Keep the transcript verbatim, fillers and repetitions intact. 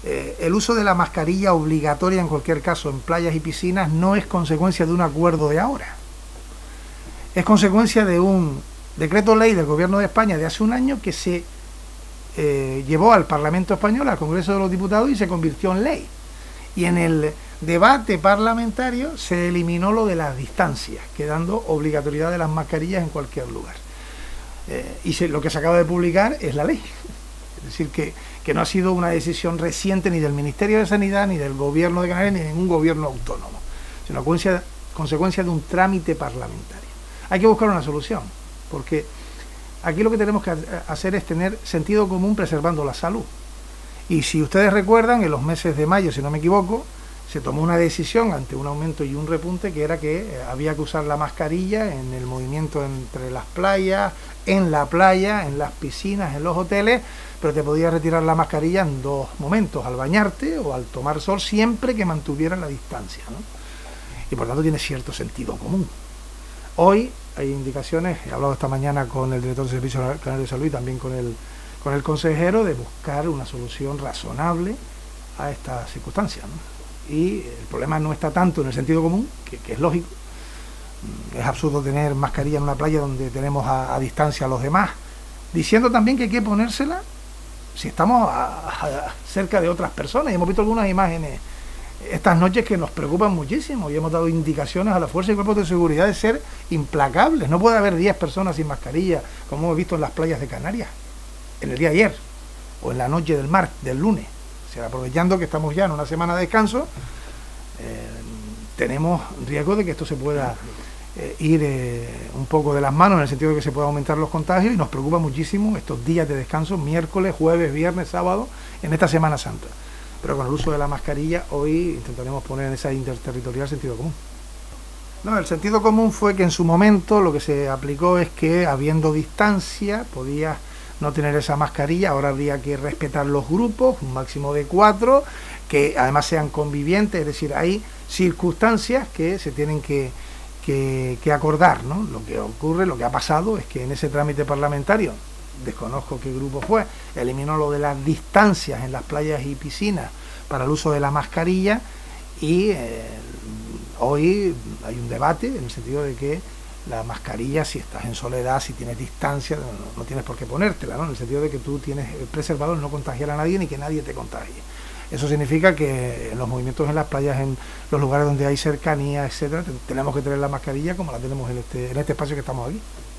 eh, el uso de la mascarilla obligatoria en cualquier caso en playas y piscinas no es consecuencia de un acuerdo de ahora. Es consecuencia de un decreto ley del Gobierno de España de hace un año que se eh, llevó al Parlamento Español, al Congreso de los Diputados, y se convirtió en ley. Y en el debate parlamentario se eliminó lo de las distancias, quedando obligatoriedad de las mascarillas en cualquier lugar. Eh, y se, lo que se acaba de publicar es la ley. Es decir, que, que no ha sido una decisión reciente ni del Ministerio de Sanidad, ni del Gobierno de Canarias, ni de ningún gobierno autónomo, sino consecuencia, consecuencia de un trámite parlamentario. Hay que buscar una solución, porque aquí lo que tenemos que hacer es tener sentido común preservando la salud. Y si ustedes recuerdan, en los meses de mayo, si no me equivoco, se tomó una decisión ante un aumento y un repunte que era que había que usar la mascarilla en el movimiento entre las playas, en la playa, en las piscinas, en los hoteles, pero te podías retirar la mascarilla en dos momentos, al bañarte o al tomar sol, siempre que mantuviera la distancia, ¿no? Y por tanto tiene cierto sentido común. Hoy hay indicaciones, he hablado esta mañana con el director de Servicios Canarios de Salud y también con el, con el consejero, de buscar una solución razonable a esta circunstancia, ¿no? Y el problema no está tanto en el sentido común, que, que es lógico. Es absurdo tener mascarilla en una playa donde tenemos a, a distancia a los demás, diciendo también que hay que ponérsela si estamos a, a, cerca de otras personas. Y hemos visto algunas imágenes estas noches que nos preocupan muchísimo y hemos dado indicaciones a la fuerza y cuerpos de seguridad de ser implacables. No puede haber diez personas sin mascarilla, como hemos visto en las playas de Canarias en el día de ayer o en la noche del mar, del lunes. O sea, aprovechando que estamos ya en una semana de descanso, eh, tenemos riesgo de que esto se pueda eh, ir eh, un poco de las manos, en el sentido de que se puedan aumentar los contagios, y nos preocupa muchísimo estos días de descanso, miércoles, jueves, viernes, sábado, en esta Semana Santa. Pero con el uso de la mascarilla hoy intentaremos poner en esa interterritorial sentido común. No, el sentido común fue que en su momento lo que se aplicó es que, habiendo distancia, podía no tener esa mascarilla. Ahora habría que respetar los grupos, un máximo de cuatro, que además sean convivientes, es decir, hay circunstancias que se tienen que, que, que acordar, ¿no? Lo que ocurre, lo que ha pasado es que en ese trámite parlamentario, desconozco qué grupo fue, eliminó lo de las distancias en las playas y piscinas para el uso de la mascarilla, y eh, hoy hay un debate en el sentido de que la mascarilla, si estás en soledad, si tienes distancia, no, no tienes por qué ponértela, ¿no? En el sentido de que tú tienes preservado el no contagiar a nadie ni que nadie te contagie. Eso significa que en los movimientos en las playas, en los lugares donde hay cercanía, etcétera, tenemos que tener la mascarilla como la tenemos en este, en este espacio que estamos aquí.